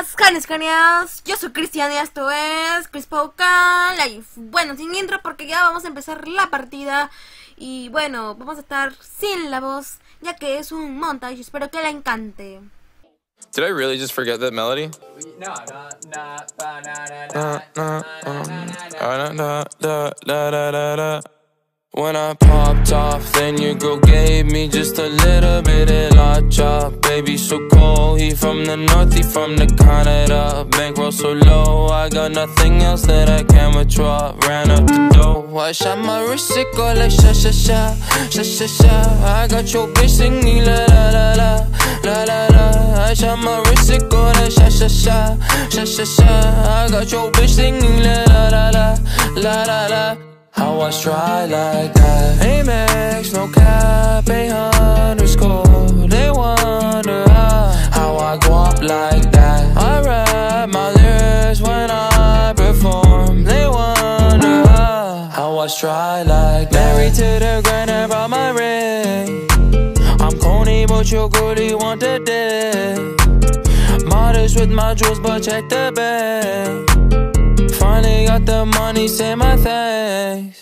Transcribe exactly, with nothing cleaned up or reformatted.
días, canes, caneas. Yo soy Cristian y esto es Crispoca Live. Bueno, sin intro porque ya vamos a empezar la partida. Y bueno, vamos a estar sin la voz, ya que es un montage. Espero que la encante. Did I really just forget that melody? No, no, no, ba, na, na, Na, na, na, na, um, na, na, da, da, da, da, da, da. When I popped off, then your girl gave me just a little bit of la chop. Baby so cold, he from the north, he from the Canada. Bankroll so low, I got nothing else that I can withdraw. Ran up the dough, I shot my wrist, it go like sha sha sha, sha sha sha. I got your bitch singing la la la la, la la la. I shot my wrist, it go like sha sha sha, sha sha sha. I got your bitch singing la la la la, la la la. How I try like that? Amex, no cap, a underscore. They wonder how, how I go up like that. I rap my lyrics when I perform. They wonder how, how I try like that. Married to the grind, I brought my ring. I'm corny, but your girlie want the dick. Modest with my jewels, but check the bag. Finally got the money, say my thanks.